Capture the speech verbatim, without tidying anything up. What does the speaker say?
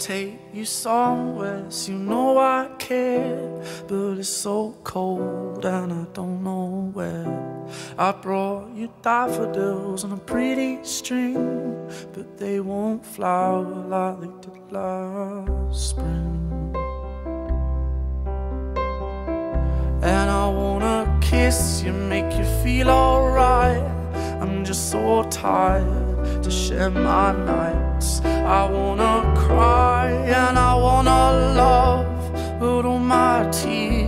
take you somewhere, so you know I care. But it's so cold and I don't know where. I brought you daffodils on a pretty string, but they won't flower like they did last spring. And I wanna kiss you, make you feel alright. I'm just so tired to share my nights. I wanna cry and I wanna love, but all my tears